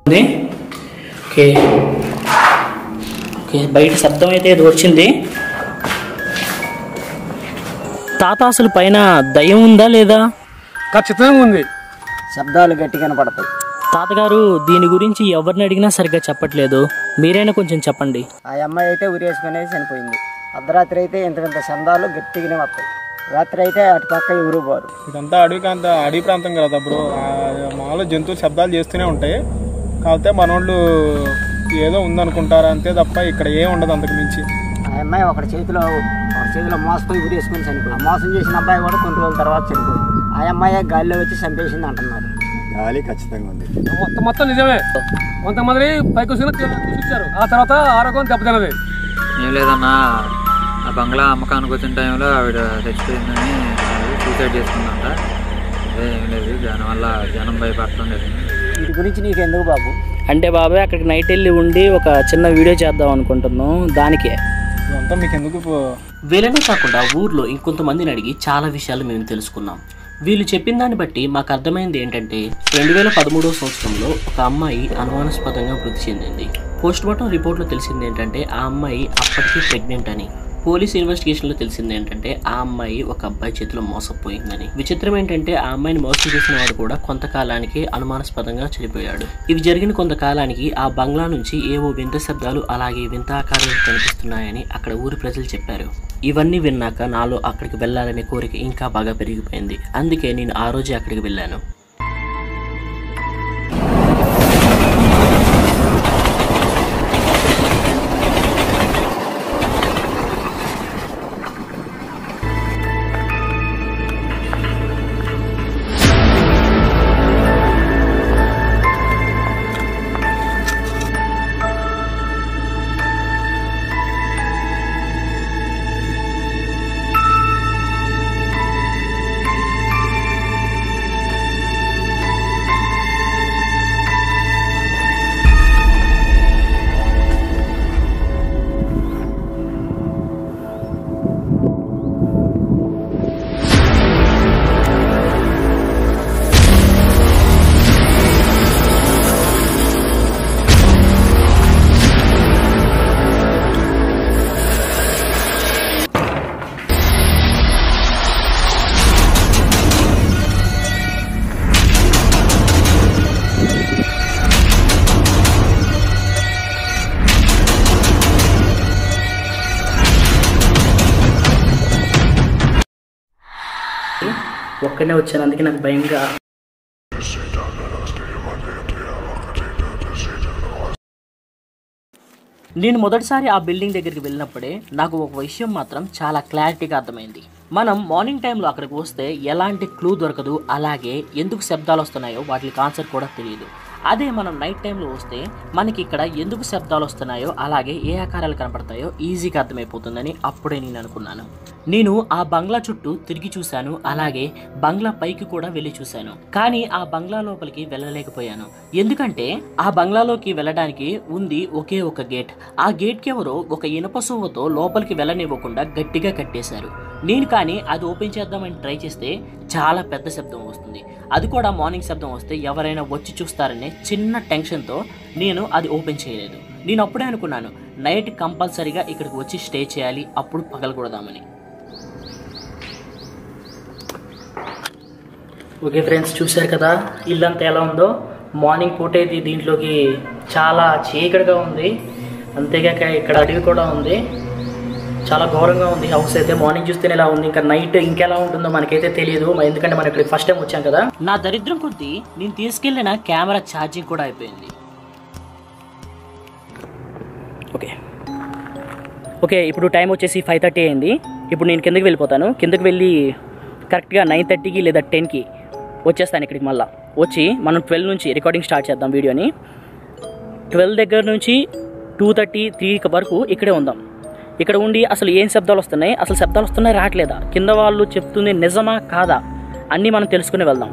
Okay okay, బయట శబ్దం అయితే ఏదో వచ్చింది. తాత అసలు పైన దయ్యం ఉందా లేదా? ఖచ్చితంగా ఉంది. శబ్దాలు గట్టిగానే పడతాయి. తాతగారు దీని గురించి ఎవరిని అడిగినా సరిగ్గా చెప్పట్లేదు, మీరైనా కొంచెం చెప్పండి. ఆ అమ్మాయి అయితే ఉరేసుకునేది చనిపోయింది. అర్ధరాత్రి అయితే ఇంత శబ్దాలు గట్టిగానే వస్తాయి. రాత్రి అయితే అటు పక్క ఎవరు పోరు. ఇదంతా అడవి ప్రాంతం కదా బ్రో. మామూలు జంతువులు శబ్దాలు చేస్తూనే ఉంటాయి. కాకపోతే మనోళ్ళు ఏదో ఉందనుకుంటారు అంతే తప్ప ఇక్కడ ఏం ఉండదు అంతకు మించి. ఆ అమ్మాయి ఒకటి చేతిలో మోసపోయి ఉరేసుకుని చనిపోయింది. ఆ మోసం చేసిన అబ్బాయి కూడా కొన్ని రోజుల తర్వాత చనిపోయింది. ఆ అమ్మాయి గాలిలో వచ్చి చంపేసింది అంటున్నారు. గాలి ఖచ్చితంగా ఉంది. మొత్తం నిజమే. కొంతమంది పైకి చూసారు, ఆ తర్వాత ఆరోగ్యం దెబ్బతిన్నది. ఏం లేదన్నా, ఆ బంగ్లా అమ్మకానికి వచ్చిన టైంలో ఆవిడ చచ్చిపోయిందని సూసైడ్ చేసుకుందంట. అదే ఏం లేదు, దానివల్ల జనం భయపడుతుండేది. వీటి గురించి నీకు ఎందుకు బాబు? అంటే బాబాయ్ అక్కడికి నైట్ వెళ్ళి ఉండి ఒక చిన్న వీడియో చేద్దాం అనుకుంటున్నాం, దానికే. ఇదంతా మీకు ఎందుకు? వీళ్ళనే కాకుండా ఊర్లో ఇంకొంతమందిని అడిగి చాలా విషయాలు మేము తెలుసుకున్నాం. వీళ్ళు చెప్పిన దాన్ని బట్టి మాకు అర్థమైంది ఏంటంటే 2013 సంవత్సరంలో ఒక అమ్మాయి అనుమానాస్పదంగా మృతి చెందింది. పోస్ట్మార్టం రిపోర్ట్లో తెలిసింది ఏంటంటే ఆ అమ్మాయి అప్పటికీ ప్రెగ్నెంట్ అని. పోలీస్ ఇన్వెస్టిగేషన్లో తెలిసింది ఏంటంటే ఆ అమ్మాయి ఒక అబ్బాయి చేతిలో మోసపోయిందని. విచిత్రం ఏంటంటే ఆ అమ్మాయిని మోసం చేసిన వాడు కూడా కొంతకాలానికి అనుమానాస్పదంగా చనిపోయాడు. ఇవి జరిగిన కొంతకాలానికి ఆ బంగ్లా నుంచి ఏవో వింత శబ్దాలు అలాగే వింత ఆకారాలు కనిపిస్తున్నాయని అక్కడ ఊరి ప్రజలు చెప్పారు. ఇవన్నీ విన్నాక నాలో అక్కడికి వెళ్ళాలనే కోరిక ఇంకా బాగా పెరిగిపోయింది. అందుకే నేను ఆ రోజే అక్కడికి వెళ్ళాను. ఒక్కనే వచ్చాను, అందుకే నాకు భయంగా. నేను మొదటిసారి ఆ బిల్డింగ్ దగ్గరికి వెళ్ళినప్పుడే నాకు ఒక విషయం మాత్రం చాలా క్లారిటీగా అర్థమైంది. మనం మార్నింగ్ టైంలో అక్కడికి వస్తే ఎలాంటి క్లూ దొరకదు, అలాగే ఎందుకు శబ్దాలు వస్తున్నాయో వాటికి ఆన్సర్ కూడా తెలియదు. అదే మనం నైట్ టైంలో వస్తే మనకి ఇక్కడ ఎందుకు శబ్దాలు వస్తున్నాయో అలాగే ఏ ఆకారాలు కనపడతాయో ఈజీగా అర్థమైపోతుందని అప్పుడే నేను అనుకున్నాను. నేను ఆ బంగ్లా చుట్టూ తిరిగి చూశాను, అలాగే బంగ్లా పైకి కూడా వెళ్ళి చూశాను. కానీ ఆ బంగ్లా లోపలికి వెళ్ళలేకపోయాను. ఎందుకంటే ఆ బంగ్లాలోకి వెళ్ళడానికి ఉంది ఒకే ఒక గేట్. ఆ గేట్కి ఎవరో ఒక ఇనప సువ్వతో లోపలికి వెళ్ళనివ్వకుండా గట్టిగా కట్టేశారు. నేను కానీ అది ఓపెన్ చేద్దామని ట్రై చేస్తే చాలా పెద్ద శబ్దం వస్తుంది. అది కూడా మార్నింగ్ శబ్దం వస్తే ఎవరైనా వచ్చి చూస్తారనే చిన్న టెన్షన్తో నేను అది ఓపెన్ చేయలేదు. నేను అప్పుడే అనుకున్నాను నైట్ కంపల్సరీగా ఇక్కడికి వచ్చి స్టే చేయాలి, అప్పుడు పగలకూడదామని. ఓకే ఫ్రెండ్స్, చూశారు కదా ఇల్లంతా ఎలా ఉందో. మార్నింగ్ పూట అయితే దీంట్లోకి చాలా చీకటిగా ఉంది, అంతేగాక ఇక్కడ అడవి కూడా ఉంది. చాలా ఘోరంగా ఉంది హౌస్ అయితే. మార్నింగ్ చూస్తేనే ఇలా ఉంది, ఇంకా నైట్ ఇంకెలా ఉంటుందో మనకైతే తెలియదు, ఎందుకంటే మనం ఇక్కడ ఫస్ట్ టైం వచ్చాం కదా. నా దరిద్రం కొద్దీ నేను తీసుకెళ్లిన కెమెరా ఛార్జింగ్ కూడా అయిపోయింది. ఓకే ఇప్పుడు టైం వచ్చేసి 5:30 అయింది. ఇప్పుడు నేను కిందకి వెళ్ళిపోతాను. కిందకి వెళ్ళి కరెక్ట్గా 9:30కి లేదా 10కి వచ్చేస్తాను ఇక్కడికి. మళ్ళీ వచ్చి మనం 12 నుంచి రికార్డింగ్ స్టార్ట్ చేద్దాం వీడియోని. 12 దగ్గర నుంచి 2:30, 3 వరకు ఇక్కడే ఉందాం. ఇక్కడ ఉండి అసలు ఏం శబ్దాలు వస్తున్నాయి, అసలు శబ్దాలు వస్తున్నాయి రావట్లేదా, కింద వాళ్ళు చెప్తుంది నిజమా కాదా అన్నీ మనం తెలుసుకుని వెళ్దాం.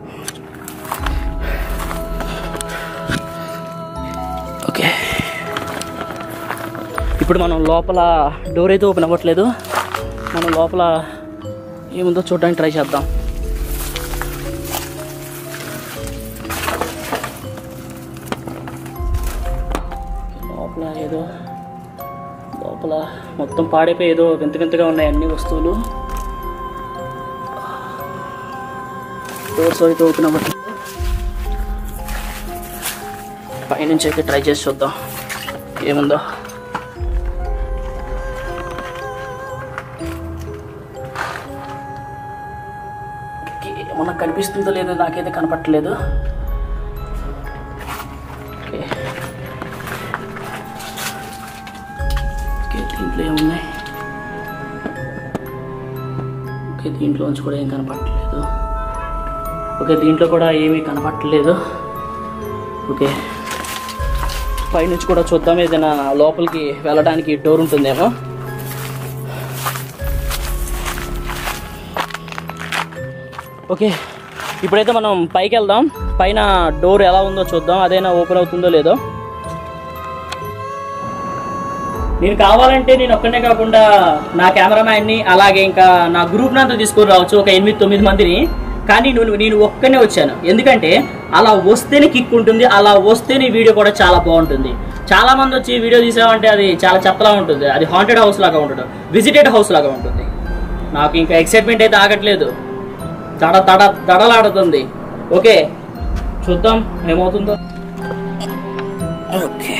ఓకే ఇప్పుడు మనం లోపల డోర్ అయితే ఓపెన్ అవ్వట్లేదు. మనం లోపల ఏముందో చూడడానికి ట్రై చేద్దాం. ఏదో లోపల మొత్తం పాడైపోయి ఏదో వింత వింతగా ఉన్నాయి అన్ని వస్తువులు. డోర్స్ అయితే ఓపెన్ అవ్వట్లేదు. పైనుంచి అయితే ట్రై చేసి చూద్దాం ఏముందో. మనకు కనిపిస్తుందో లేదో నాకైతే కనపట్టలేదు. దీంట్లో ఏమున్నాయి? ఓకే, దీంట్లోంచి కూడా ఏం కనపట్టలేదు. ఓకే, దీంట్లో కూడా ఏమీ కనపట్టలేదు. ఓకే, పైనుంచి కూడా చూద్దాం ఏదైనా లోపలికి వెళ్ళడానికి డోర్ ఉంటుందేమో. ఓకే, ఇప్పుడైతే మనం పైకి వెళ్దాం. పైన డోర్ ఎలా ఉందో చూద్దాం, అదైనా ఓపెన్ అవుతుందో లేదో. నేను కావాలంటే నేను ఒక్కనే కాకుండా నా కెమెరామ్యాన్ని అలాగే ఇంకా నా గ్రూప్ని అంతా తీసుకొని రావచ్చు, ఒక 8-9 మందిని. కానీ నేను ఒక్కనే వచ్చాను, ఎందుకంటే అలా వస్తేనే కిక్ ఉంటుంది, అలా వస్తేనే వీడియో కూడా చాలా బాగుంటుంది. చాలా మంది వచ్చి వీడియో తీసామంటే అది చాలా చెత్తలా ఉంటుంది, అది హాంటెడ్ హౌస్ లాగా ఉంటుంది, విజిటెడ్ హౌస్ లాగా ఉంటుంది. నాకు ఇంకా ఎక్సైట్మెంట్ అయితే ఆగట్లేదు, దడలాడుతుంది. ఓకే, చూద్దాం ఏమవుతుందో. ఓకే,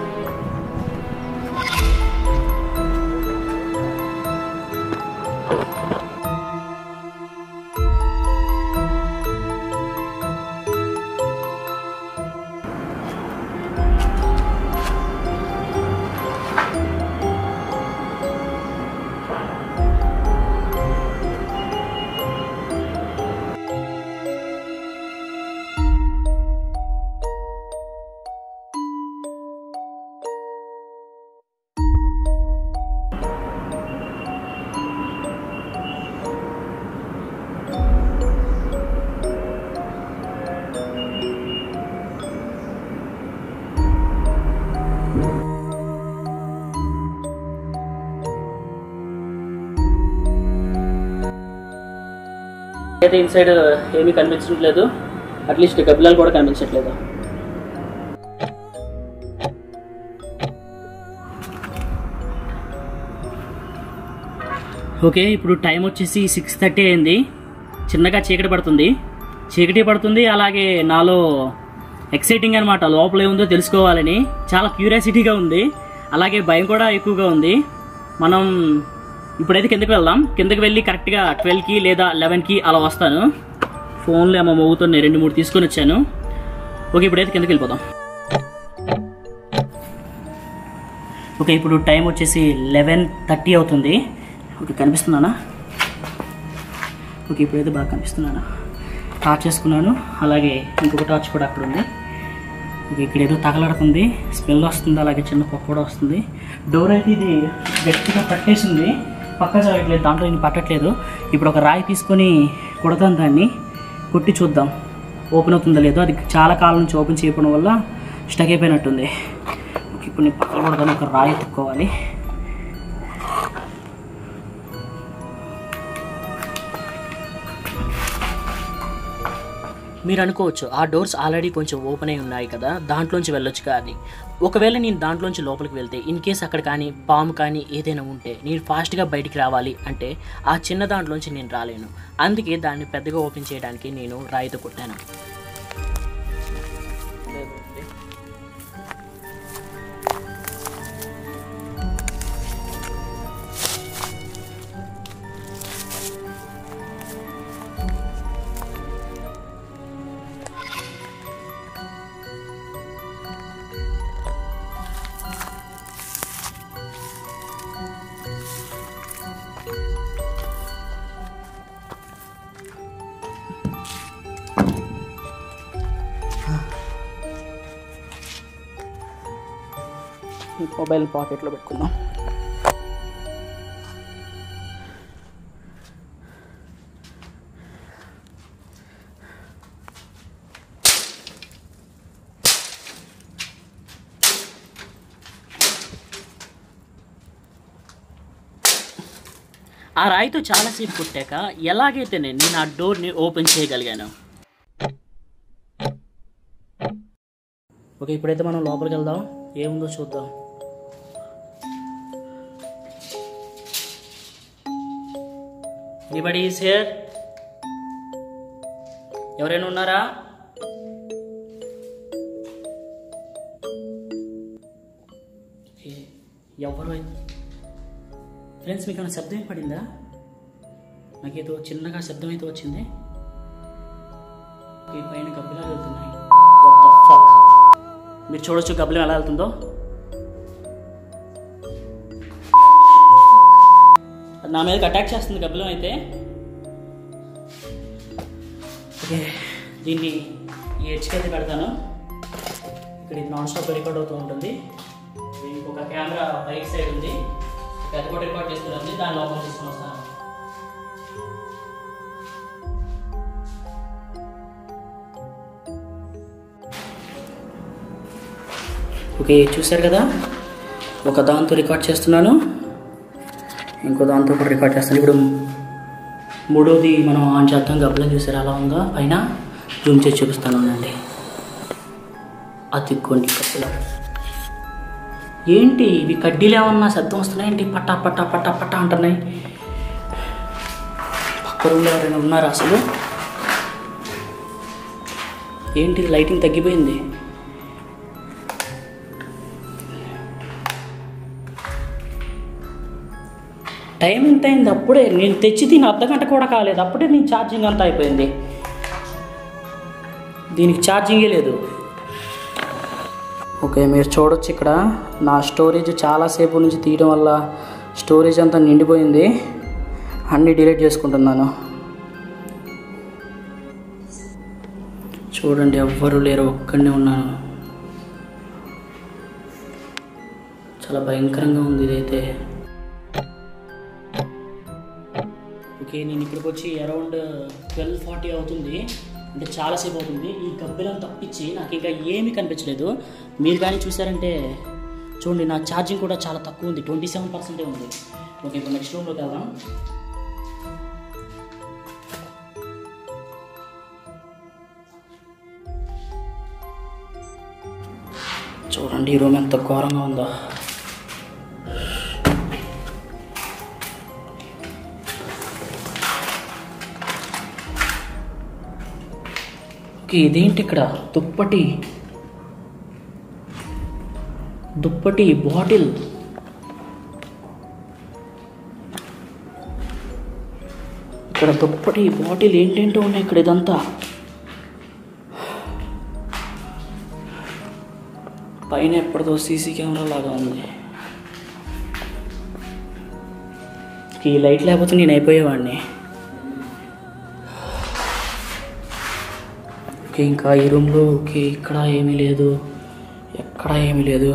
అయితే ఇన్సైడ్ ఏమీ కనిపించట్లేదు, అట్లీస్ట్ గబ్బిలాలు కూడా కనిపించట్లేదు. ఓకే, ఇప్పుడు టైం వచ్చేసి 6:30 అయింది. చిన్నగా చీకటి పడుతుంది. అలాగే నాలో ఎక్సైటింగ్ అనమాట, లోపల ఏముందో తెలుసుకోవాలని చాలా క్యూరియాసిటీగా ఉంది, అలాగే భయం కూడా ఎక్కువగా ఉంది. మనం ఇప్పుడైతే కిందకి వెళ్దాం. కిందకి వెళ్ళి కరెక్ట్గా 12కి లేదా 11కి అలా వస్తాను. ఫోన్లో ఏమో మోగుతున్నాయి, 2-3 తీసుకొని వచ్చాను. ఓకే, ఇప్పుడైతే కిందకి వెళ్ళిపోదాం. ఓకే, ఇప్పుడు టైం వచ్చేసి 11:30 అవుతుంది. ఓకే, కనిపిస్తున్నానా? ఓకే, ఇప్పుడైతే బాగా కనిపిస్తున్నాను. టార్చ్ చేసుకున్నాను, అలాగే ఇంకొక టార్చ్ కూడా అక్కడ ఉంది. ఓకే, ఇక్కడ ఏదో తగలడుతుంది, స్మెల్ వస్తుంది, అలాగే చిన్న పొగ కూడా వస్తుంది. డోర్ అయితే ఇది గట్టిగా పట్టేసింది, పక్క జరగట్లేదు, దాంట్లో నేను పట్టట్లేదు. ఇప్పుడు ఒక రాయి తీసుకొని కొడతాను, దాన్ని కొట్టి చూద్దాం ఓపెన్ అవుతుందో లేదో. అది చాలా కాలం నుంచి ఓపెన్ చేయడం వల్ల స్టక్ అయిపోయినట్టుంది. ఓకే, ఇప్పుడు నేను పక్కన కొడతాను, ఒక రాయి ఎత్తుక్కోవాలి. మీరు అనుకోవచ్చు ఆ డోర్స్ ఆల్రెడీ కొంచెం ఓపెన్ అయి ఉన్నాయి కదా, దాంట్లోంచి వెళ్ళొచ్చు కానీ. ఒకవేళ నేను దాంట్లోంచి లోపలికి వెళ్తే ఇన్ కేస్ అక్కడ కానీ పాము కానీ ఏదైనా ఉంటే నేను ఫాస్ట్గా బయటికి రావాలి అంటే ఆ చిన్న దాంట్లోంచి నేను రాలేను. అందుకే దాన్ని పెద్దగా ఓపెన్ చేయడానికి నేను రాయితో కొట్టాను. మొబైల్ పాకెట్లో పెట్టుకుందాం. ఆ రాయితో చాలాసేపు కొట్టాక ఎలాగైతే నేను ఆ డోర్ని ఓపెన్ చేయగలిగాను. ఓకే, ఇప్పుడైతే మనం లోపలికి వెళ్దాం, ఏముందో చూద్దాం. Anybody is here? ఎవరైనా ఉన్నారా? ఎవరు? ఫ్రెండ్స్ మీకు ఏమైనా శబ్దం పడిందా? నాకేదో చిన్నగా శబ్దం అయితే వచ్చింది. ఈ పైన గబ్బిలాలు వెళ్తున్నాయి. What the fuck! మీరు చూడొచ్చు గబ్బిలం ఎలా వెళ్తుందో. నా మీదకి అటాక్ చేస్తుంది గబ్బిలం అయితే. ఓకే, దీన్ని ఈ హెడ్జ్కి అయితే పెడతాను. ఇక్కడ ఇది నాన్ స్టాప్ రికార్డ్ అవుతూ ఉంటుంది. దీనికి ఒక కెమెరా రైట్ సైడ్ ఉంది, అది కూడా రికార్డ్ చేస్తుంది. దాని లోపల తీసుకొని వస్తాను. ఓకే, చూశారు కదా, ఒక దాంతో రికార్డ్ చేస్తున్నాను, ఇంకో దాంతో కూడా రికార్డ్ చేస్తాను. ఇప్పుడు మూడోది మనం ఆన్ చేద్దాం. గబ్బిలం చూసారు అలా ఉందా? పైన జూమ్ చేసి చూపిస్తాను అండి. అతిక్కోండి గబ్బిలం. ఏంటి ఇవి కడ్డీలు ఏమన్నా శబ్దం వస్తున్నాయి ఏంటి? పట్టా పట్టా పట్టా పట్టా అంటున్నాయి. పక్క రూమ్లో ఎవరైనా ఉన్నారా అసలు? ఏంటి లైటింగ్ తగ్గిపోయింది? టైం ఎంత అయింది? అప్పుడే నేను తెచ్చి దీని అర్ధగంట కూడా కాలేదు, అప్పుడే నేను ఛార్జింగ్ అంతా అయిపోయింది. దీనికి ఛార్జింగే లేదు. ఓకే, మీరు చూడొచ్చు ఇక్కడ నా స్టోరేజ్ చాలాసేపు నుంచి తీయడం వల్ల స్టోరేజ్ అంతా నిండిపోయింది. అన్నీ డిలీట్ చేసుకుంటున్నాను. చూడండి, ఎవ్వరూ లేరు, ఒక్కడనే ఉన్నాను. చాలా భయంకరంగా ఉంది ఇదైతే. ఓకే, నేను ఇక్కడికి వచ్చి అరౌండ్ 12:40 అవుతుంది, అంటే చాలాసేపు అవుతుంది. ఈ గబ్బిలం తప్పించి నాకు ఇంకా ఏమీ కనిపించలేదు. మీరు కానీ చూసారంటే చూడండి, నా ఛార్జింగ్ కూడా చాలా తక్కువ ఉంది, 27% ఉంది. ఓకే, ఇప్పుడు నెక్స్ట్ రూమ్లోకి వెళ్దాం. చూడండి ఈ రూమ్ ఎంత ఘోరంగా ఉందో. ఇదేంటి ఇక్కడ? దుప్పటి బాటిల్. ఇక్కడ దుప్పటి బాటిల్ ఏంటేంటో ఉన్నాయి ఇక్కడ. ఇదంతా పైన ఎప్పటిదో సీసీ కెమెరా లాగా ఉంది. ఈ లైట్ లేకపోతే నేను అయిపోయేవాడిని. ఓకే, ఇంకా ఈ రూమ్లో ఓకే, ఇక్కడ ఏమీ లేదు, ఎక్కడ ఏమీ లేదు.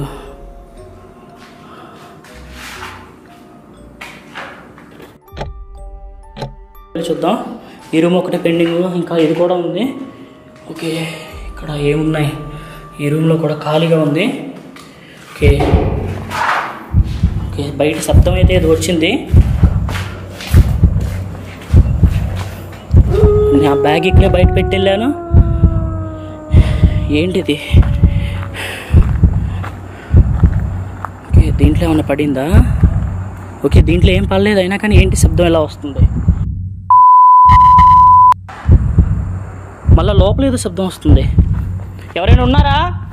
చూద్దాం. ఈ రూమ్ ఒకటే పెండింగ్, ఇంకా ఇది కూడా ఉంది. ఓకే, ఇక్కడ ఏమున్నాయి? ఈ రూమ్లో కూడా ఖాళీగా ఉంది. ఓకే ఓకే, బయట శబ్దం అయితే ఇది వచ్చింది. నా బ్యాగ్ ఇక్కడే బయట పెట్టి వెళ్ళాను. ఏంటిది? ఓకే, దీంట్లో ఏమన్నా పడిందా? ఓకే, దీంట్లో ఏం పడలేదు, అయినా కానీ ఏంటి శబ్దం ఎలా వస్తుంది? మళ్ళీ లోపల ఏదో శబ్దం వస్తుంది. ఎవరైనా ఉన్నారా?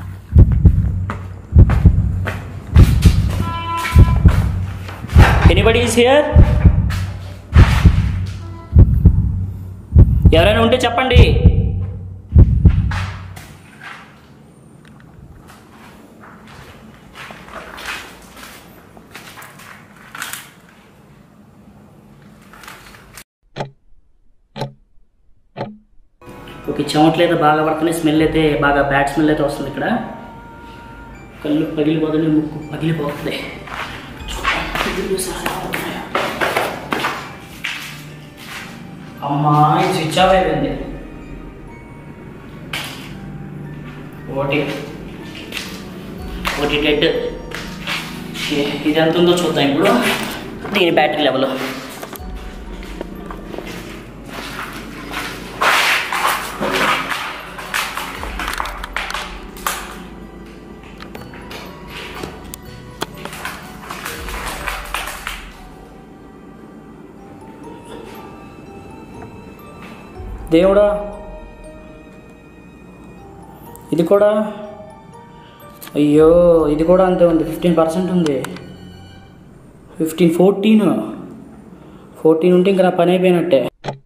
Anybody is here? ఎవరైనా ఉంటే చెప్పండి. ఓకే, చెమటలు అయితే బాగా పడుతున్నాయి. స్మెల్ అయితే బాగా బ్యాడ్ స్మెల్ అయితే వస్తుంది. ఇక్కడ కళ్ళు పగిలిపోతుంది, ముక్కు పగిలిపోతుంది. అమ్మా, స్విచ్ ఆఫ్ అయిపోయింది. ఒకటి డెడ్. ఇది ఎంత ఉందో చూద్దాం ఇప్పుడు. దీని బ్యాటరీ లెవెల్ దేవుడా, ఇది కూడా, అయ్యో ఇది కూడా అంతే ఉంది, 15% ఉంది. 14 ఉంటే ఇంకా నా పని అయిపోయినట్టే.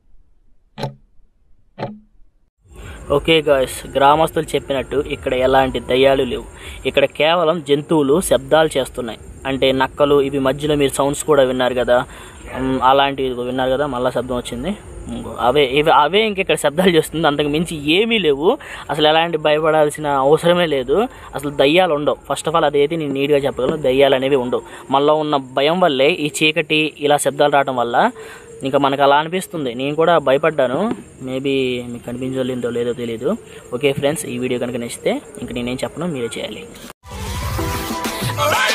ఓకే గాయ్స్, గ్రామస్తులు చెప్పినట్టు ఇక్కడ ఎలాంటి దయ్యాలు లేవు. ఇక్కడ కేవలం జంతువులు శబ్దాలు చేస్తున్నాయి. అంటే నక్కలు, ఇవి మధ్యలో మీరు సౌండ్స్ కూడా విన్నారు కదా, అలాంటివి విన్నారు కదా, మళ్ళీ శబ్దం వచ్చింది. అవే ఇంకెక్కడ శబ్దాలు చేస్తుంది, అంతకు మించి ఏమీ లేవు. అసలు ఎలాంటి భయపడాల్సిన అవసరమే లేదు. అసలు దయ్యాలు ఉండవు. ఫస్ట్ ఆఫ్ ఆల్ అదైతే నేను నీట్గా చెప్పగలను, దయ్యాలు అనేవి ఉండవు. మళ్ళీ ఉన్న భయం వల్లే ఈ చీకటి ఇలా శబ్దాలు రావడం వల్ల ఇంకా మనకు అలా అనిపిస్తుంది. నేను కూడా భయపడ్డాను. మేబీ మీకు కనిపించలేదో లేదో తెలియదు. ఓకే ఫ్రెండ్స్, ఈ వీడియో కనుక నచ్చితే ఇంక నేనేం చెప్పను, మీరే చేయాలి.